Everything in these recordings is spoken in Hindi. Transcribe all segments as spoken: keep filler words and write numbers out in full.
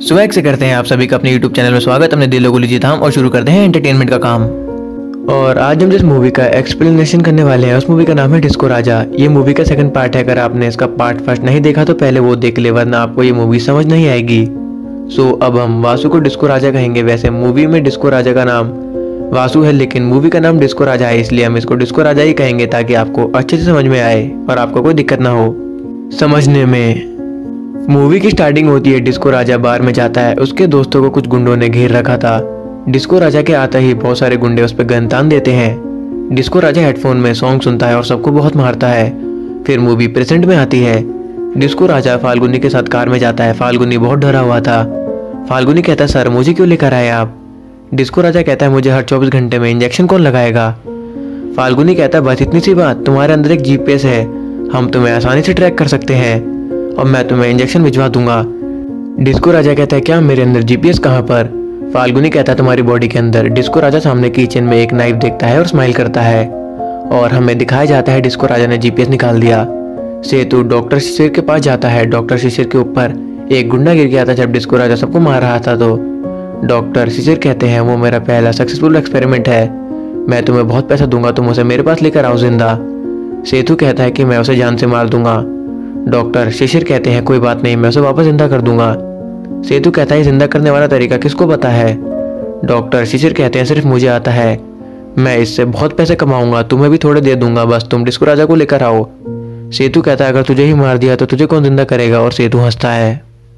स्वैग से करते हैं आप सभी का अपने यूट्यूब चैनल में स्वागत। हमने दिलों को लीजिए थाम और शुरू करते हैं एंटरटेनमेंट का काम। और आज हम जिस मूवी का एक्सप्लेनेशन करने वाले हैं उस मूवी का नाम है डिस्को राजा। ये मूवी का सेकंड पार्ट है। अगर आपने इसका पार्ट फर्स्ट नहीं देखा तो पहले वो देख ले, वरना आपको ये मूवी समझ नहीं आएगी। सो अब हम वासु को डिस्को राजा कहेंगे। वैसे मूवी में डिस्को राजा का नाम वासु है, लेकिन मूवी का नाम डिस्को राजा है, इसलिए हम इसको डिस्को राजा ही कहेंगे ताकि आपको अच्छे से समझ में आए और आपको कोई दिक्कत ना हो समझने में। मूवी की स्टार्टिंग होती है, डिस्को राजा बार में जाता है। उसके दोस्तों को कुछ गुंडों ने घेर रखा था। डिस्को राजा के आते ही बहुत सारे गुंडे उस पर गन तान देते हैं। डिस्को राजा हेडफोन में सॉन्ग सुनता है और सबको बहुत मारता है। फिर मूवी प्रेजेंट में आती है। डिस्को राजा फाल्गुनी के साथ कार में जाता है। फाल्गुनी बहुत डरा हुआ था। फाल्गुनी कहता है, सर मुझे क्यों लेकर आए आप? डिस्को राजा कहता है, मुझे हर चौबीस घंटे में इंजेक्शन कौन लगाएगा? फाल्गुनी कहता है, बस इतनी सी बात, तुम्हारे अंदर एक जीपीएस है, हम तुम्हें आसानी से ट्रैक कर सकते हैं और मैं तुम्हें इंजेक्शन भिजवा दूंगा। डिस्को राजा कहता है, क्या मेरे अंदर जीपीएस कहाँ पर? फाल्गुनी कहता है, तुम्हारी बॉडी के अंदर। डिस्को राजा सामने किचन में एक नाइफ देखता है और स्माइल करता है और हमें दिखाया जाता है डिस्को राजा ने जीपीएस निकाल दिया। सेतु डॉक्टर शिशिर के पास जाता है। डॉक्टर शिशिर के ऊपर एक गुंडा गिर गया था जब डिस्को राजा सबको मार रहा था। तो डॉक्टर शिशिर कहते हैं, वो मेरा पहला सक्सेसफुल एक्सपेरिमेंट है, मैं तुम्हें बहुत पैसा दूंगा, तुम उसे मेरे पास लेकर आओ जिंदा। सेतु कहता है कि मैं उसे जान से मार दूंगा। डॉक्टर शिशिर कहते हैं, कोई बात नहीं, मैं उसे वापस जिंदा कर दूंगा। सेतु कहता है, जिंदा करने वाला तरीका किसको पता है? डॉक्टर शिशिर कहते हैं, सिर्फ मुझे आता है, मैं इससे बहुत पैसे कमाऊंगा, तुम्हें भी थोड़े दे दूंगा, बस तुम डिस्को राजा को लेकर आओ। सेतु कहता है, अगर तुझे ही मार दिया तो तुझे कौन जिंदा करेगा? और सेतु हंसता है।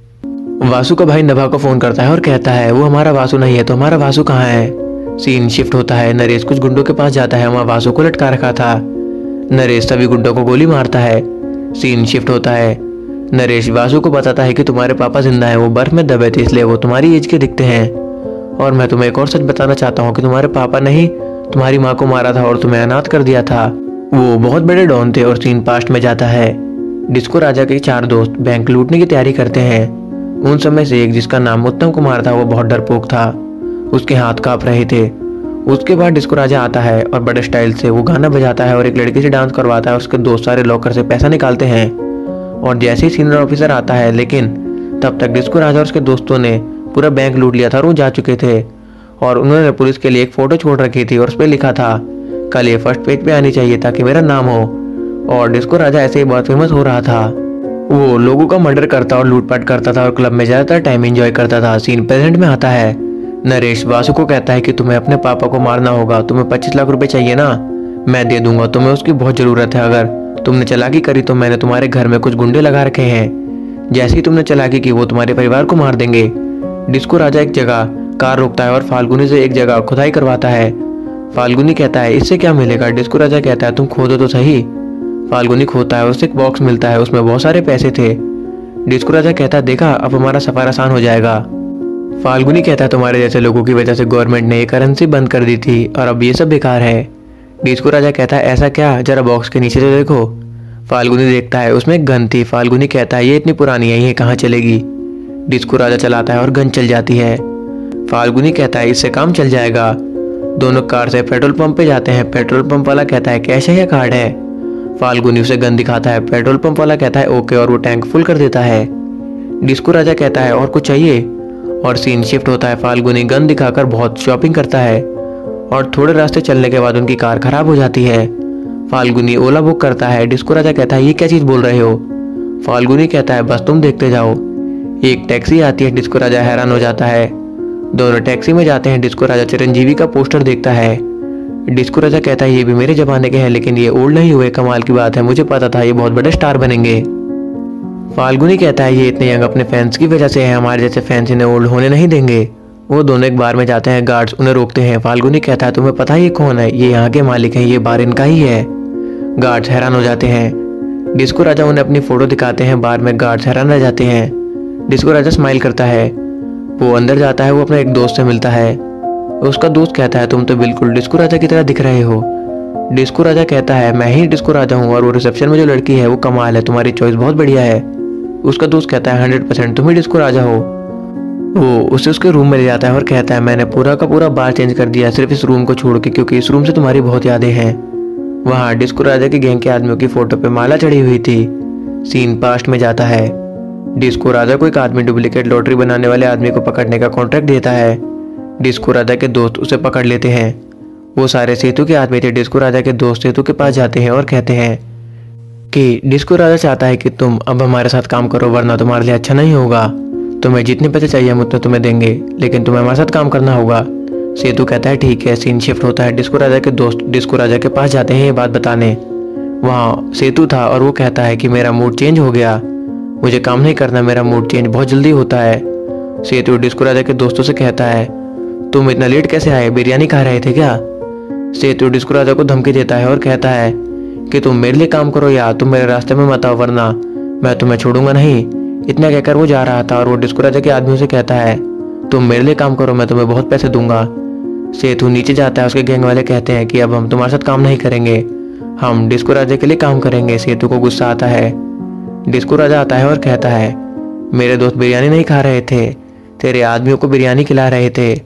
वासु का भाई नभा को फोन करता है और कहता है, वो हमारा वासु नहीं है तो हमारा वासु कहाँ है? सीन शिफ्ट होता है। नरेश कुछ गुंडों के पास जाता है, वहाँ वासु को लटका रखा था। नरेश सभी गुंडों को गोली मारता है। सीन शिफ्ट होता है। नरेश वासु को बताता है कि तुम्हारे पापा जिंदा हैं, वो बर्फ में दबे थे इसलिए वो तुम्हारी एज के दिखते हैं। और मैं तुम्हें एक और सच बताना चाहता हूँ कि तुम्हारे पापा ने ही तुम्हारी माँ को मारा था और तुम्हें अनाथ कर दिया था। वो बहुत बड़े डॉन थे। और सीन पास्ट में जाता है। डिस्को राजा के चार दोस्त बैंक लूटने की तैयारी करते हैं। उन समय से एक जिसका नाम उत्तम कुमार था, वो बहुत डरपोक था, उसके हाथ कांप रहे थे। उसके बाद डिस्को राजा आता है और बड़े स्टाइल से वो गाना बजाता है और एक लड़की से डांस करवाता है। उसके दोस्त सारे लॉकर से पैसा निकालते हैं और जैसे ही सीनियर ऑफिसर आता है, लेकिन तब तक डिस्को राजा और उसके दोस्तों ने पूरा बैंक लूट लिया था और वो जा चुके थे। और उन्होंने पुलिस के लिए एक फोटो छोड़ रखी थी और उस पर लिखा था, कल ये फर्स्ट पेज पे आनी चाहिए ताकि मेरा नाम हो। और डिस्को राजा ऐसे ही बहुत फेमस हो रहा था। वो लोगों का मर्डर करता और लूटपाट करता था और क्लब में ज्यादातर टाइम एंजॉय करता था। सीन प्रेजेंट में आता है। नरेश वासु को कहता है कि तुम्हें अपने पापा को मारना होगा, तुम्हें पच्चीस लाख रुपए चाहिए ना, मैं दे दूंगा, तुम्हें उसकी बहुत जरूरत है। अगर तुमने चालाकी करी तो मैंने तुम्हारे घर में कुछ गुंडे लगा रखे हैं, जैसे ही तुमने चालाकी की वो तुम्हारे परिवार को मार देंगे। डिस्को राजा एक जगह कार रोकता है और फाल्गुनी से एक जगह खुदाई करवाता है। फाल्गुनी कहता है, इससे क्या मिलेगा? डिस्को राजा कहता है, तुम खोदो तो सही। फाल्गुनी खोदता है, उससे एक बॉक्स मिलता है, उसमें बहुत सारे पैसे थे। डिस्को राजा कहता है, देखा अब हमारा सफर आसान हो जाएगा। फाल्गुनी कहता है, तुम्हारे जैसे लोगों की वजह से गवर्नमेंट ने करेंसी बंद कर दी थी और अब ये सब बेकार है। डिस्को राजा कहता है, ऐसा क्या? जरा बॉक्स के नीचे तो देखो। फाल्गुनी देखता है, उसमें एक गन थी। फाल्गुनी कहता है, ये इतनी पुरानी है, ये कहाँ चलेगी? डिस्को राजा चलाता है और गन चल जाती है। फाल्गुनी कहता है, इससे काम चल जाएगा। दोनों कार से पेट्रोल पंप पे जाते हैं। पेट्रोल पंप वाला कहता है, कैश है या कार्ड है? फाल्गुनी उसे गन दिखाता है। पेट्रोल पंप वाला कहता है, ओके, और वो टैंक फुल कर देता है। डिस्को राजा कहता है, और कुछ चाहिए? और सीन शिफ्ट होता है। फाल्गुनी गन दिखाकर बहुत शॉपिंग करता है और थोड़े रास्ते चलने के बाद उनकी कार खराब हो जाती है। फाल्गुनी ओला बुक करता है। डिस्को राजा कहता है, ये क्या चीज बोल रहे हो? फाल्गुनी कहता है, बस तुम देखते जाओ। एक टैक्सी आती है। डिस्को राजा हैरान हो जाता है। दोनों टैक्सी में जाते हैं। डिस्को राजा चिरंजीवी का पोस्टर देखता है। डिस्को राजा कहता है, ये भी मेरे जमाने के हैं, लेकिन ये ओल्ड नहीं हुए, कमाल की बात है, मुझे पता था ये बहुत बड़े स्टार बनेंगे। फाल्गुनी कहता है, ये इतने यंग अपने फैंस की वजह से है, हमारे जैसे फैंस इन्हें ओल्ड होने नहीं देंगे। वो दोनों एक बार में जाते हैं। गार्ड्स उन्हें रोकते हैं। फाल्गुनी कहता है, तुम्हें पता है ये कौन है? ये यहाँ के मालिक हैं, ये बार इनका ही है। गार्ड्स हैरान हो जाते हैं। डिस्को राजा उन्हें अपनी फोटो दिखाते हैं। बार में गार्ड्स हैरान रह जाते हैं। डिस्को राजा स्माइल करता है। वो अंदर जाता है। वो अपने एक दोस्त से मिलता है। उसका दोस्त कहता है, तुम तो बिल्कुल डिस्को राजा की तरह दिख रहे हो। डिस्को राजा कहता है, मैं ही डिस्को राजा हूँ और वो रिसेप्शन में जो लड़की है वो कमाल है, तुम्हारी चॉइस बहुत बढ़िया है। उसका दोस्त कहता है, हंड्रेड परसेंट तुम ही डिस्को राजा हो। वो उसे उसके रूम में ले जाता है और कहता है, मैंने पूरा का पूरा बार चेंज कर दिया सिर्फ इस रूम को छोड़ के, क्योंकि इस रूम से तुम्हारी बहुत यादें हैं। वहाँ डिस्को राजा की गैंग के आदमियों की फोटो पे माला चढ़ी हुई थी। सीन पास्ट में जाता है। डिस्को राजा को एक आदमी डुप्लीकेट लॉटरी बनाने वाले आदमी को पकड़ने का कॉन्ट्रैक्ट देता है। डिस्को राजा के दोस्त उसे पकड़ लेते हैं। वो सारे सेतु के आदमी थे। डिस्को राजा के दोस्त सेतु के पास जाते हैं और कहते हैं कि डिस्को राजा चाहता है कि तुम अब हमारे साथ काम करो, वरना तुम्हारे लिए अच्छा नहीं होगा। तुम्हें जितने पैसे चाहिए हम उतने तुम्हें देंगे, लेकिन तुम्हें हमारे साथ काम करना होगा। सेतु कहता है ठीक है। सीन शिफ्ट होता है। डिस्को राजा के दोस्त डिस्को राजा के पास जाते हैं ये बात बताने। वहाँ सेतु था और वो कहता है कि मेरा मूड चेंज हो गया, मुझे काम नहीं करना, मेरा मूड चेंज बहुत जल्दी होता है। सेतु डिस्को राजा के दोस्तों से कहता है तुम इतना लेट कैसे आए, बिरयानी खा रहे थे क्या? सेतु डिस्को राजा को धमकी देता है और कहता है कि तुम मेरे लिए काम करो या तुम मेरे रास्ते में मत आओ, वरना मैं तुम्हें छोड़ूंगा नहीं। इतना कहकर वो जा रहा था और वो डिस्को राजा के आदमियों से कहता है तुम मेरे लिए काम करो, मैं तुम्हें बहुत पैसे दूंगा। सेतु नीचे जाता है। उसके गैंग वाले कहते हैं कि अब हम तुम्हारे साथ काम नहीं करेंगे, हम डिस्को राजा के लिए काम करेंगे। सेतु को गुस्सा आता है। डिस्को राजा आता है और कहता है मेरे दोस्त बिरयानी नहीं खा रहे थे, तेरे आदमियों को बिरयानी खिला रहे थे,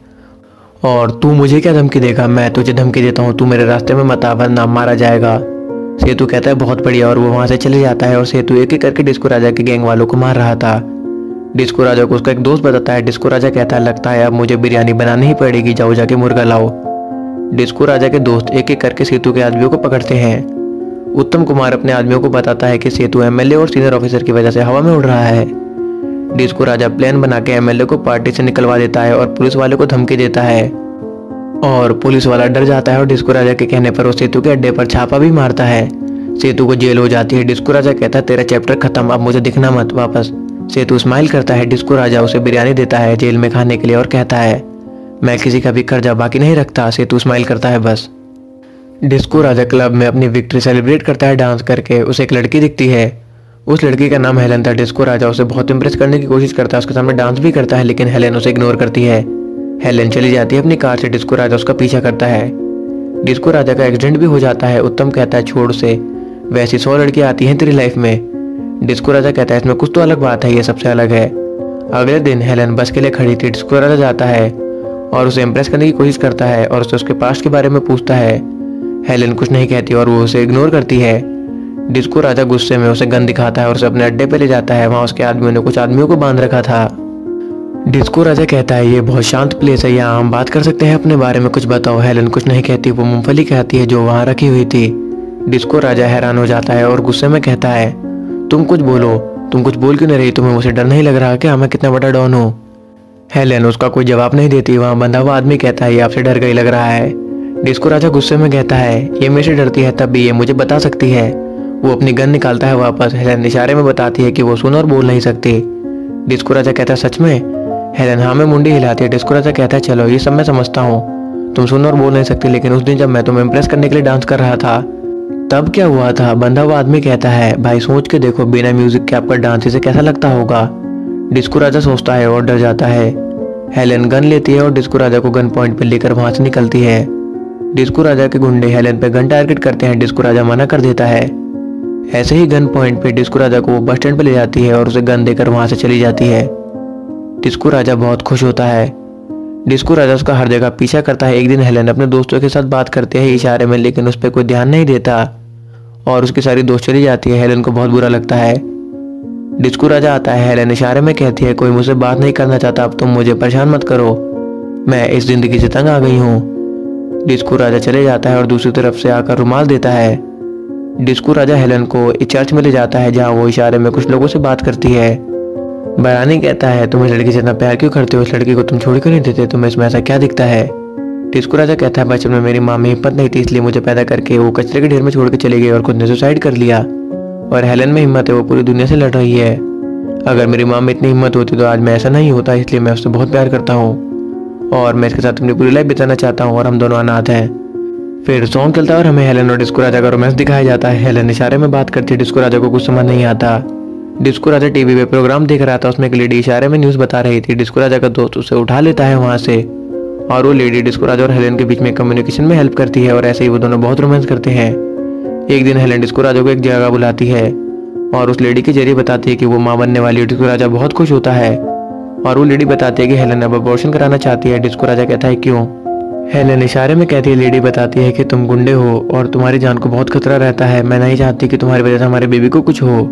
और तू मुझे क्या धमकी देगा? मैं तुझे धमकी देता हूँ, तू मेरे रास्ते में मत आ वरना मारा जाएगा। सेतु कहता है बहुत बढ़िया, और वो वहां से चले जाता है। और सेतु एक एक करके डिस्को राजा के गैंग वालों को मार रहा था। डिस्को राजा को उसका एक दोस्त बताता है। डिस्को राजा कहता है लगता है अब मुझे बिरयानी बनानी ही पड़ेगी, जाओ जाके मुर्गा लाओ। डिस्को राजा के दोस्त एक एक करके सेतु के आदमियों को पकड़ते हैं। उत्तम कुमार अपने आदमियों को बताता है कि सेतु एमएलए और सीनियर ऑफिसर की वजह से हवा में उड़ रहा है। डिस्को राजा प्लान बना के एमएलए को पार्टी से निकलवा देता है और पुलिस वाले को धमकी देता है, और पुलिस वाला डर जाता है और डिस्को राजा के कहने पर वो सेतु के अड्डे पर छापा भी मारता है। सेतु को जेल हो जाती है। डिस्को राजा कहता है तेरा चैप्टर खत्म, अब मुझे दिखना मत वापस। सेतु स्माइल करता है। डिस्को राजा उसे बिरयानी देता है जेल में खाने के लिए और कहता है मैं किसी का भी कर्जा बाकी नहीं रखता। सेतु स्माइल करता है बस। डिस्को राजा क्लब में अपनी विक्ट्री सेलिब्रेट करता है डांस करके। उसे एक लड़की दिखती है। उस लड़की का नाम हेलन था। डिस्को राजा उसे बहुत इंप्रेस करने की कोशिश करता है, उसके सामने डांस भी करता है, लेकिन हेलन उसे इग्नोर करती है। हेलन चली जाती है अपनी कार से। डिस्को राजा उसका पीछा करता है। डिस्को राजा का एक्सीडेंट भी हो जाता है। उत्तम कहता है छोड़ उसे, वैसी सौ लड़कियां आती हैं तेरी लाइफ में। डिस्को राजा कहता है इसमें कुछ तो अलग बात है, ये सबसे अलग है। अगले दिन हेलन बस के लिए खड़ी थी। डिस्को राजा जाता है और उसे इम्प्रेस करने की कोशिश करता है और उसे उसके पास्ट के बारे में पूछता है। हेलन कुछ नहीं कहती और वो उसे इग्नोर करती है। डिस्को राजा गुस्से में उसे गन दिखाता है और उसे अपने अड्डे पे ले जाता है। वहाँ उसके आदमियों ने कुछ आदमियों को बांध रखा था। डिस्को राजा कहता है ये बहुत शांत प्लेस है, यहाँ हम बात कर सकते हैं, अपने बारे में कुछ बताओ। हेलन कुछ नहीं कहती, वो मूंगफली कहती है जो वहाँ रखी हुई थी। डिस्को राजा हैरान हो जाता है और गुस्से में कहता है तुम कुछ बोलो, तुम कुछ बोल क्यों नहीं रही? तुम्हें मुझे डर नहीं लग रहा क्या? मैं कितना बड़ा डॉन हूँ? हेलन उसका कोई जवाब नहीं देती। वहाँ बंधा हुआ आदमी कहता है ये आपसे डर गई लग रहा है। डिस्को राजा गुस्से में कहता है ये मेरे से डरती है तब भी ये मुझे बता सकती है। वो अपनी गन निकालता है वापस। हेलन इशारे में बताती है कि वो सुन और बोल नहीं सकती। डिस्को राजा कहता है सच में? हेलन हाँ में मुंडी हिलाती है। डिस्को राजा कहता है चलो ये सब मैं समझता हूँ, तुम सुन और बोल नहीं सकती, लेकिन उस दिन जब मैं तुम्हें इम्प्रेस करने के लिए डांस कर रहा था तब क्या हुआ था? बंधा हुआ आदमी कहता है भाई सोच के देखो, बिना म्यूजिक के आपका डांस इसे कैसा लगता होगा? डिस्को राजा सोचता है और डर जाता है। हेलन गन लेती है और डिस्को राजा को गन पॉइंट पर लेकर वहां से निकलती है। डिस्को राजा के गुंडे हेलन पे गन टारगेट करते हैं। डिस्को राजा मना कर देता है। ऐसे ही गन पॉइंट पे डिस्को राजा को बस स्टैंड पे ले जाती है और उसे गन देकर वहां से चली जाती है। डिस्को राजा बहुत खुश होता है। डिस्को राजा उसका हर जगह पीछा करता है। एक दिन हेलन अपने दोस्तों के साथ बात करते हैं इशारे में, लेकिन उस पर कोई ध्यान नहीं देता और उसकी सारी दोस्त चली जाती है। हेलन को बहुत बुरा लगता है। डिस्को राजा आता है। हेलन इशारे में कहती है कोई मुझसे बात नहीं करना चाहता, अब तुम मुझे परेशान मत करो, मैं इस जिंदगी से तंग आ गई हूँ। डिस्को राजा चले जाता है और दूसरी तरफ से आकर रुमाल देता है। डिस्को राजा हेलन को एक चर्च में ले जाता है जहाँ वो इशारे में कुछ लोगों से बात करती है। बरानी कहता है तुम इस लड़की से इतना प्यार क्यों करते हो? इस लड़की को तुम छोड़ क्यों नहीं देते? तुम्हें इसमें ऐसा क्या दिखता है? डिस्को राजा कहता है बचपन में मेरी माँ में हिम्मत नहीं थी, इसलिए मुझे पैदा करके वो कचरे के ढेर में छोड़ के चली गई और खुद ने सुसाइड कर लिया। और हेलन में हिम्मत है, वो पूरी दुनिया से लड़ रही है। अगर मेरी माँ में इतनी हिम्मत होती तो आज मैं ऐसा नहीं होता, इसलिए मैं उससे बहुत प्यार करता हूँ और मैं इसके साथ अपनी पूरी लाइफ बिताना चाहता हूँ और हम दोनों अनाथ हैं। फिर सॉन्ग चलता है और हमें हेलन और डिस्को राजा का रोमांस दिखाया जाता है। हेलन इशारे में बात करती है, डिस्को राजा को कुछ समझ नहीं आता। डिस्को राजा टीवी पे प्रोग्राम देख रहा था, उसमें एक लेडी इशारे में न्यूज़ बता रही थी। डिस्को राजा का दोस्त उसे उठा लेता है वहाँ से और वो लेडी डिस्को राजा और हेलन के बीच में कम्युनिकेशन में हेल्प करती है और ऐसे ही वो दोनों बहुत रोमांस करते हैं। एक दिन हेलन डिस्को राजा को एक जगह बुलाती है और उस लेडी के जरिए बताती है कि वो माँ बनने वाली है। डिस्को राजा बहुत खुश होता है और वो लेडी बताती है कि हेलन अब अबॉर्शन कराना चाहती है। डिस्को राजा कहता है क्यों? हेलन इशारे में कहती है, लेडी बताती है कि तुम गुंडे हो और तुम्हारी जान को बहुत खतरा रहता है, मैं नहीं चाहती कि तुम्हारी वजह से हमारे बेबी को कुछ हो।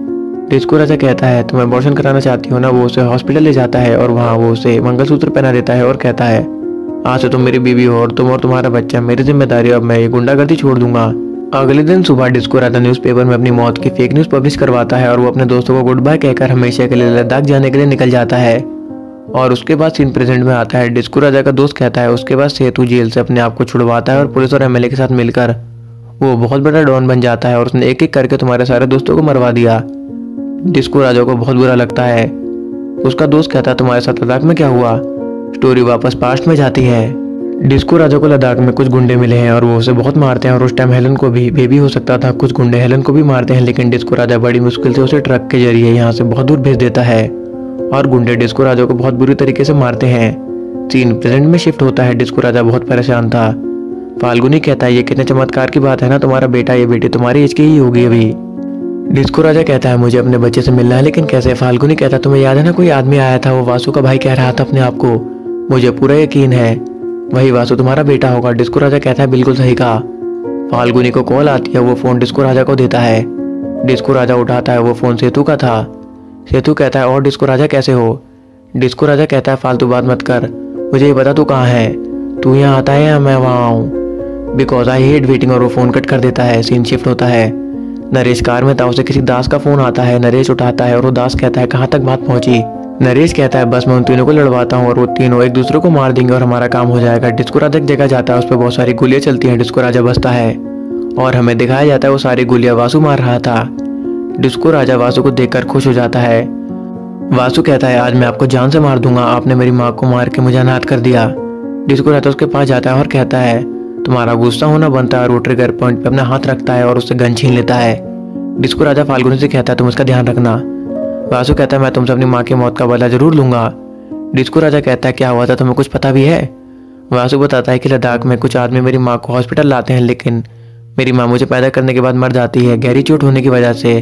डिस्को राजा कहता है तुम अबॉर्शन कराना चाहती हो ना। वो उसे हॉस्पिटल ले जाता है और वहाँ वो उसे मंगलसूत्र पहना देता है और कहता है आज से तुम मेरी बीवी हो और तुम और तुम्हारा बच्चा मेरी जिम्मेदारी, अब मैं ये गुंडागर्दी छोड़ दूंगा। अगले दिन सुबह डिस्को राजा न्यूज़पेपर में अपनी मौत की फेक न्यूज़ पब्लिश करवाता है और वो अपने दोस्तों को गुड बाय कहकर हमेशा के लिए लद्दाख जाने के लिए निकल जाता है। और उसके बाद सीन प्रेजेंट में आता है। डिस्को राजा का दोस्त कहता है उसके बाद सेतु जेल से अपने आप को छुड़वाता है और पुलिस और एमएलए के साथ मिलकर वो बहुत बड़ा डॉन बन जाता है और उसने एक एक करके तुम्हारे सारे दोस्तों को मरवा दिया। डिस्को राजा को बहुत बुरा लगता है। उसका दोस्त कहता है तुम्हारे साथ लद्दाख में क्या हुआ। स्टोरी वापस पास्ट में जाती है। डिस्को राजा को लद्दाख में कुछ गुंडे मिले हैं और वो उसे बहुत मारते हैं और उस टाइम हेलन को भी बेबी हो सकता था। कुछ गुंडे हेलन को भी मारते हैं लेकिन डिस्को राजा बड़ी मुश्किल से उसे ट्रक के जरिए यहाँ से बहुत दूर भेज देता है और गुंडे डिस्को राजा को बहुत बुरी तरीके से मारते हैं। सीन प्रेजेंट में शिफ्ट होता है। डिस्को राजा बहुत परेशान था। फाल्गुनी कहता है ये कितने चमत्कार की बात है ना, तुम्हारा बेटा ये बेटी तुम्हारी एज की ही होगी अभी। डिस्को राजा कहता है मुझे अपने बच्चे से मिलना है लेकिन कैसे। फाल्गुनी कहता है तुम्हें याद है ना कोई आदमी आया था, वो वासु का भाई कह रहा था अपने आप को, मुझे पूरा यकीन है वही वासु तुम्हारा बेटा होगा। डिस्को राजा कहता है बिल्कुल सही कहा। फाल्गुनी को कॉल आती है, वो फोन डिस्को राजा को देता है। डिस्को राजा उठाता है, वो फोन सेतु का था। सेतु कहता है और डिस्को राजा कैसे हो। डिस्को राजा कहता है फालतू बात मत कर, मुझे ये बता तू कहाँ है, तू यहाँ आता है या मैं वहाँ आऊँ, बिकॉज आई हेट वेटिंग। और वो फोन कट कर देता है। सीन शिफ्ट होता है। नरेश कार में था, उसे किसी दास का फोन आता है। नरेश उठाता है और वो दास कहता है कहाँ तक बात पहुंची। नरेश कहता है बस मैं उन तीनों को लड़वाता हूँ और वो तीनों एक दूसरे को मार देंगे और हमारा काम हो जाएगा। डिस्को राजा की जगह जाता है, उस पर बहुत सारी गोलियां चलती हैं। डिस्को राजा बचता है और हमें दिखाया जाता है वो सारी गोलियां वासु मार रहा था। डिस्को राजा वासु को देखकर खुश हो जाता है। वासु कहता है आज मैं आपको जान से मार दूंगा, आपने मेरी माँ को मार के मुझे अनाथ कर दिया। डिस्को राजा उसके पास जाता है और कहता है तुम्हारा गुस्सा होना बनता है और वो ट्रिगर पॉइंट पे अपना हाथ रखता है और उससे गन छीन लेता है। डिस्को राजा फाल्गुनी से कहता है तुम उसका ध्यान रखना। वासु कहता है मैं तुमसे अपनी माँ की मौत का बदला जरूर लूंगा। डिस्को राजा कहता है क्या हुआ था, तुम्हें कुछ पता भी है। वासु बताता है कि लद्दाख में कुछ आदमी मेरी माँ को हॉस्पिटल लाते हैं लेकिन मेरी माँ मुझे पैदा करने के बाद मर जाती है गहरी चोट होने की वजह से।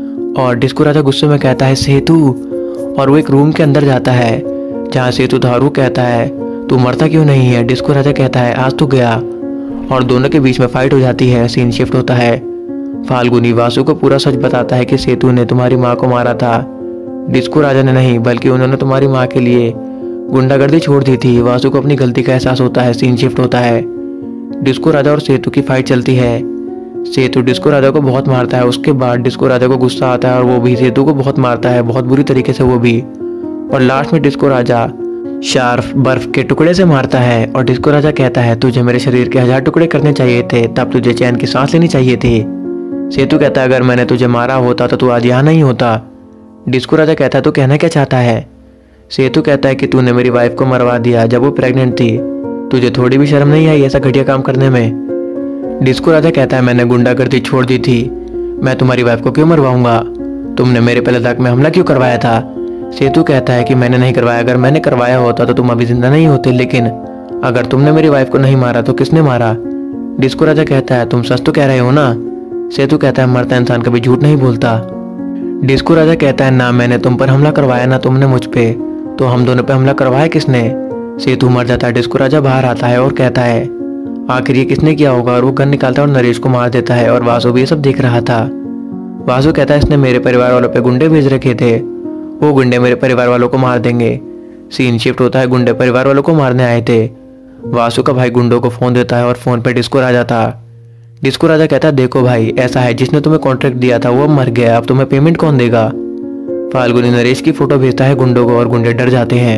और डिस्को राजा गुस्से में कहता है सेतु, और वो एक रूम के अंदर जाता है जहाँ सेतु था और वो कहता है तू मरता क्यों नहीं है। डिस्को राजा कहता है आज तू गया, और दोनों के बीच में फाइट हो जाती है। सीन शिफ्ट होता है। फाल्गुनी वासु को पूरा सच बताता है कि सेतु ने तुम्हारी माँ को मारा था। डिस्को राजा ने नहीं, बल्कि उन्होंने तुम्हारी माँ के लिए गुंडागर्दी छोड़ दी थी। वासु को अपनी गलती का एहसास होता है। सीन शिफ्ट होता है। डिस्को राजा और सेतु की फाइट चलती है। सेतु डिस्को राजा को बहुत मारता है। उसके बाद डिस्को राजा को गुस्सा आता है और वो भी सेतु को बहुत मारता है, बहुत बुरी तरीके से वो भी। और लास्ट में डिस्को राजा शार्फ बर्फ के टुकड़े से मारता है और डिस्को राजा कहता है तुझे मेरे शरीर के हजार टुकड़े करने चाहिए थे, तब तुझे चैन की सांस लेनी चाहिए थी। सेतु कहता है अगर मैंने तुझे मारा होता तो तू आज यहाँ नहीं होता। डिस्को राजा कहता है तू कहना क्या चाहता है। सेतु कहता है कि तूने मेरी वाइफ को मरवा दिया जब वो प्रेग्नेंट थी, तुझे थोड़ी भी शर्म नहीं आई ऐसा घटिया काम करने में। डिस्को राजा कहता है मैंने गुंडागर्दी छोड़ दी थी, मैं तुम्हारी वाइफ को क्यों मरवाऊंगा, तुमने मेरे पे लद्दाख में हमला क्यों करवाया था। सेतु कहता है कि मैंने नहीं करवाया, अगर मैंने करवाया होता तो तुम अभी जिंदा नहीं होते, लेकिन अगर तुमने मेरी वाइफ को नहीं मारा तो किसने मारा। डिस्को राजा कहता है तुम सच तो कह रहे हो ना। सेतु कहता है मरता इंसान कभी झूठ नहीं बोलता। डिस्को राजा कहता है ना मैंने तुम पर हमला करवाया ना तुमने मुझ पे, तो हम दोनों पे हमला करवाया किसने। सेतु मर जाता है। डिस्को राजा बाहर आता है और कहता है आखिर ये किसने किया होगा, और वो गन निकालता है और नरेश को मार देता है। और वासु भी ये सब देख रहा था। वासु कहता है इसने मेरे परिवार वालों पे गुंडे भेज रखे थे, वो गुंडे मेरे परिवार वालों को मार देंगे। सीन शिफ्ट होता है। गुंडे परिवार वालों को मारने आए थे। वासु का भाई गुंडों को फोन देता है और फोन पे डिस्को राजा था। डिस्को राजा कहता है देखो भाई ऐसा है, जिसने तुम्हें कॉन्ट्रैक्ट दिया था वो अब मर गया, अब तुम्हें पेमेंट कौन देगा। फाल्गुनी नरेश की फोटो भेजता है गुंडों को और गुंडे डर जाते हैं।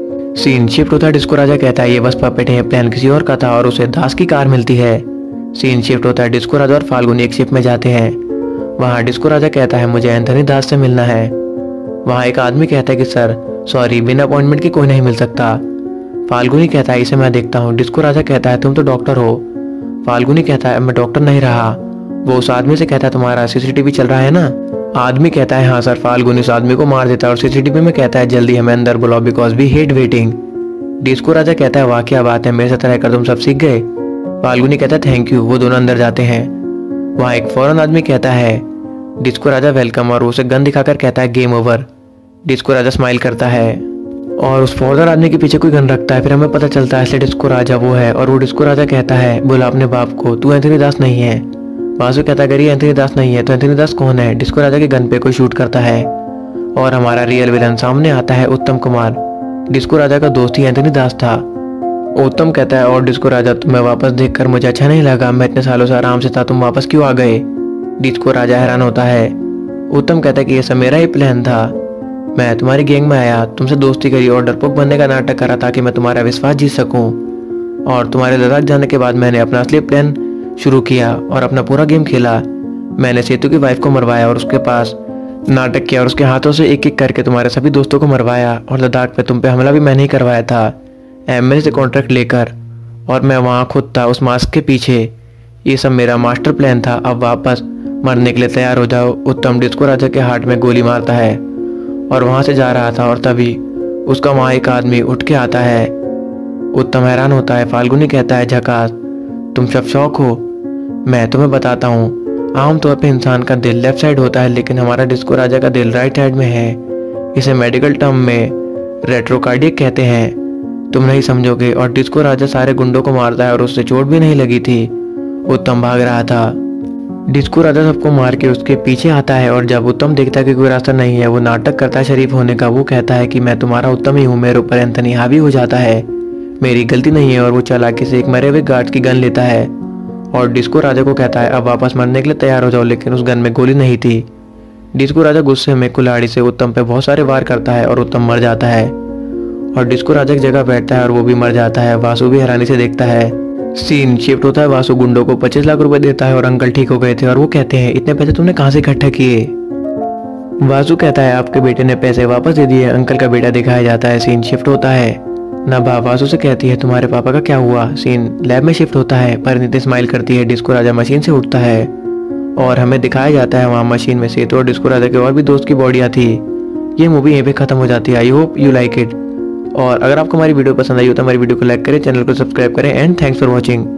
सीन शिफ्ट होता है। डिस्को राजा कहता है ये बस पपेट है, प्लान किसी और का था, और उसे दास की कार मिलती है। सीन शिफ्ट होता है। डिस्को राजा और फाल्गुनी एक शिप में जाते हैं। वहाँ डिस्को राजा कहता है मुझे एंथनी दास से मिलना है। वहाँ एक आदमी कहता है कि सर सॉरी बिना अपॉइंटमेंट के कोई नहीं मिल सकता। फाल्गुनी कहता है इसे मैं देखता हूँ। डिस्को राजा कहता है तुम तो डॉक्टर हो। फाल्गुनी कहता है मैं डॉक्टर नहीं रहा। वो उस आदमी से कहता है तुम्हारा सीसीटीवी चल रहा है ना। आदमी कहता है हाँ सर। फाल्गुनी उस आदमी को मार देता है और सीसीटीवी में कहता है जल्दी हमें अंदर बुलाओ because we hate waiting. Disco Raja कहता है वाह क्या बात है, मेरे साथ रहकर तुम सब सीख गए। फाल्गुनी कहता है थैंक यू। वो दोनों अंदर जाते हैं। वहाँ एक फौरन आदमी कहता है डिस्को राजा वेलकम, और उसे गन दिखाकर कहता है game over. Disco Raja smile करता है और उस फौरन आदमी के पीछे कोई गन रखता है। फिर हमें पता चलता है इसलिए डिस्को राजा वो है, और वो डिस्को राजा कहता है बुला अपने बाप को, तू एंथनी दास नहीं है। वासु कहता है अगर ये एंथनी दास नहीं है तो एंथनी दास कौन है। डिस्को राजा के गन पे कोई शूट करता है और हमारा रियल विलन सामने आता है, उत्तम कुमार। डिस्को राजा का दोस्त ही एंथनी दास था। उत्तम कहता है और डिस्को राजा तुम्हें वापस देखकर मुझे अच्छा नहीं लगा, मैं इतने सालों से आराम से था, तुम वापस क्यों आ गए। डिस्को राजा हैरान होता है। उत्तम कहता है कि ये सब मेरा ही प्लान था, मैं तुम्हारी गैंग में आया, तुमसे दोस्ती करी और डरपोक बनने का नाटक करा ताकि मैं तुम्हारा विश्वास जीत सकूं। और तुम्हारे लद्दाख जाने के बाद मैंने अपना असली प्लान शुरू किया और अपना पूरा गेम खेला। मैंने सेतु की वाइफ को मरवाया और उसके पास नाटक किया और उसके हाथों से एक एक करके तुम्हारे सभी दोस्तों को मरवाया और लद्दाख पे तुम पे हमला भी मैंने ही करवाया था, एमएल से कॉन्ट्रैक्ट लेकर, और मैं वहाँ खुद था उस मास्क के पीछे। ये सब मेरा मास्टर प्लान था, अब वापस मरने के लिए तैयार हो जाओ। उत्तम डिस्को राजा के हार्ट में गोली मारता है और वहाँ से जा रहा था और तभी उसका वहाँ एक आदमी उठ के आता है। उत्तम हैरान होता है। फाल्गुनी कहता है झकास, तुम सब शौक हो, मैं तुम्हें बताता हूँ। आमतौर पे इंसान का दिल लेफ्ट साइड होता है लेकिन हमारा डिस्को राजा का दिल राइट साइड में है। इसे मेडिकल टर्म में रेट्रोकार्डियक कहते हैं, तुम नहीं समझोगे। और डिस्को राजा सारे गुंडों को मारता है और उससे चोट भी नहीं लगी थी। उत्तम भाग रहा था। डिस्को राजा सबको मार के उसके पीछे आता है और जब उत्तम देखता है कि कोई रास्ता नहीं है, वो नाटक करता है शरीफ होने का। वो कहता है कि मैं तुम्हारा उत्तम ही हूँ, मेरे ऊपर एंथनी हावी हो जाता है, मेरी गलती नहीं है। और वो चालाकी से एक मरे हुए गार्ड की गन लेता है और डिस्को राजा को कहता है अब वापस मरने के लिए तैयार हो जाओ, लेकिन उस गन में गोली नहीं थी। डिस्को राजा गुस्से में कुल्हाड़ी से उत्तम पे बहुत सारे वार करता है और उत्तम मर जाता है और डिस्को राजा की जगह बैठता है और वो भी मर जाता है। वासु भी हैरानी से देखता है। सीन शिफ्ट होता है। वासु गुंडों को पच्चीस लाख रुपए देता है और अंकल ठीक हो गए थे और वो कहते हैं इतने पैसे तुमने कहाँ से इकट्ठा किए। वासु कहता है आपके बेटे ने पैसे वापस दे दिए। अंकल का बेटा दिखाया जाता है। सीन शिफ्ट होता है। नभा वासु से कहती है तुम्हारे पापा का क्या हुआ। सीन लैब में शिफ्ट होता है। परिणीति स्माइल करती है। डिस्को राजा मशीन से उठता है और हमें दिखाया जाता है वहाँ मशीन में सेतु और डिस्को राजा के और भी दोस्त की बॉडियाँ थी। ये मूवी यहीं पे खत्म हो जाती है। I hope you like it. और अगर आपको हमारी वीडियो पसंद आई हो तो हमारी वीडियो को लाइक करें, चैनल को सब्सक्राइब करें एंड थैंक्स फॉर वॉचिंग।